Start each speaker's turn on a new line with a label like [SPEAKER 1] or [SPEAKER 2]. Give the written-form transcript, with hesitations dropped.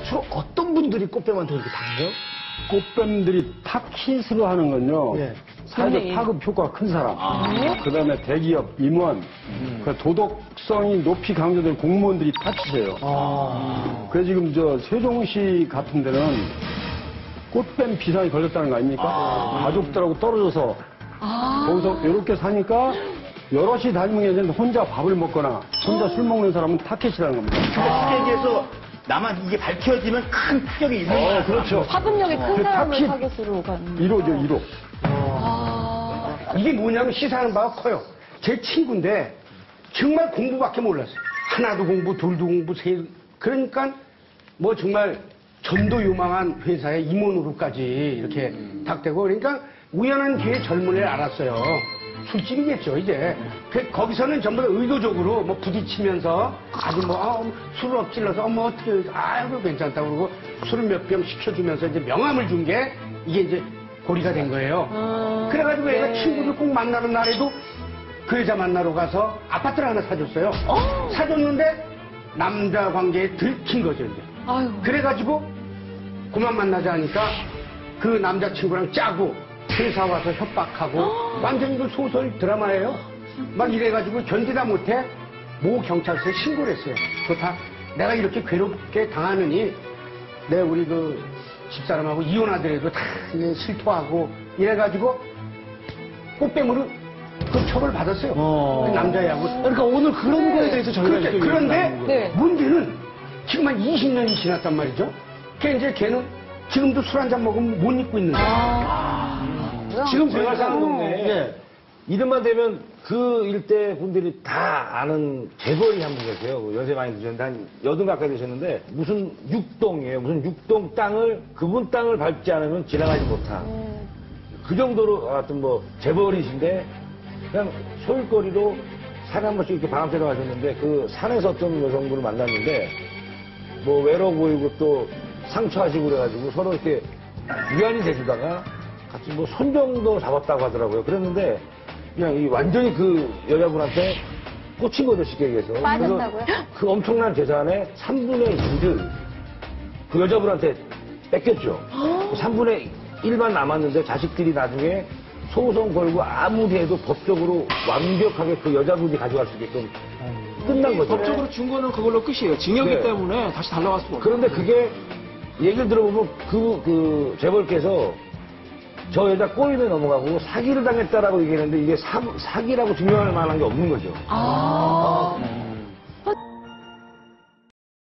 [SPEAKER 1] 주로 어떤 분들이 꽃뱀한테 이렇게 당해요?
[SPEAKER 2] 꽃뱀들이 타깃으로 하는 건요.
[SPEAKER 1] 예.
[SPEAKER 2] 사회적 파급 효과가 큰 사람. 그다음에 대기업, 임원, 그 도덕성이 높이 강조된 공무원들이 타깃이에요. 그래서 지금 저 세종시 같은 데는 꽃뱀 비상이 걸렸다는 거 아닙니까? 가족들하고 떨어져서 거기서 이렇게 사니까 여럿이 다니면 괜찮은데 혼자 밥을 먹거나 혼자 술 먹는 사람은 타깃이라는 겁니다.
[SPEAKER 3] 쉽게 얘기해서 나만 이게 밝혀지면 큰 타격이 있는 거야.
[SPEAKER 2] 그렇죠.
[SPEAKER 4] 파급력이 큰
[SPEAKER 2] 그
[SPEAKER 4] 사람을
[SPEAKER 2] 타깃
[SPEAKER 4] 타겟으로 가는.
[SPEAKER 2] 1호죠, 1호.
[SPEAKER 1] 이게 뭐냐면 시사하는 바가 커요. 제 친구인데 정말 공부밖에 몰랐어요. 하나도 공부, 둘도 공부, 세 그러니까 뭐 정말 전도 유망한 회사의 임원으로까지 이렇게 탁되고 그러니까 우연한 기회에 젊은 애를 알았어요. 술집이겠죠, 이제. 거기서는 전부 다 의도적으로 뭐 부딪히면서 아주 뭐, 술을 엎질러서 뭐 어떻게, 아이고 괜찮다고 그러고 술을 몇 병 시켜주면서 이제 명함을 준 게 이게 이제 고리가 된 거예요. 그래가지고 얘가 친구들 꼭 만나는 날에도 그 여자 만나러 가서 아파트를 하나 사줬어요. 사줬는데 남자 관계에 들킨 거죠, 이제.
[SPEAKER 4] 아유.
[SPEAKER 1] 그래가지고 그만 만나자 하니까 그 남자친구랑 짜고 회사 와서 협박하고 완전히 그 소설 드라마예요. 막 이래가지고 견디다 못해 모 경찰서에 신고를 했어요. 좋다. 내가 이렇게 괴롭게 당하느니 내 우리 그 집사람하고 이혼하더라도 다 실토하고 이래가지고 꽃뱀으로 그 처벌 받았어요. 그 남자애하고.
[SPEAKER 5] 그러니까 오늘 그런 거에 대해서 저희가
[SPEAKER 1] 그런데,
[SPEAKER 5] 또
[SPEAKER 1] 그런데
[SPEAKER 4] 네.
[SPEAKER 1] 문제는 지금 한 20년이 지났단 말이죠. 이제 걔는 지금도 술 한 잔 먹으면 못 잊고 있는 거예요.
[SPEAKER 5] 지금
[SPEAKER 6] 제가 사는 동네에
[SPEAKER 5] 예.
[SPEAKER 6] 이름만 되면 그 일대 분들이 다 아는 재벌이 한 분 계세요. 연세 많이 드셨는데 한 80 가까이 되셨는데 무슨 육동이에요. 무슨 육동 땅을 그분 땅을 밟지 않으면 지나가지 못한 그 정도로 하여튼 뭐 재벌이신데 그냥 소일거리로 산에 한 번씩 이렇게 바람 쐬러 가셨는데 그 산에서 어떤 여성분을 만났는데 뭐 외로워 보이고 또 상처하시고 그래가지고 서로 이렇게 위안이 돼주다가 같이 뭐 손 정도 잡았다고 하더라고요. 그랬는데 그냥 이 완전히 그 여자분한테 꽂힌 거죠, 쉽게 얘기해서.
[SPEAKER 4] 빠졌다고요?
[SPEAKER 6] 그래서 그 엄청난 재산의 3분의 2를 그 여자분한테 뺏겼죠. 3분의 1만 남았는데 자식들이 나중에 소송 걸고 아무리 해도 법적으로 완벽하게 그 여자분이 가져갈 수 있게끔 끝난 거죠.
[SPEAKER 5] 법적으로 준 거는 그걸로 끝이에요. 징역이기
[SPEAKER 6] 네.
[SPEAKER 5] 때문에 다시 달라갈 수가 없어요.
[SPEAKER 6] 그런데 그게 얘기를 들어보면 그 재벌께서 저 여자 꼬임에 넘어가고 사기를 당했다라고 얘기했는데 이게 사기라고 증명할 만한 게 없는 거죠.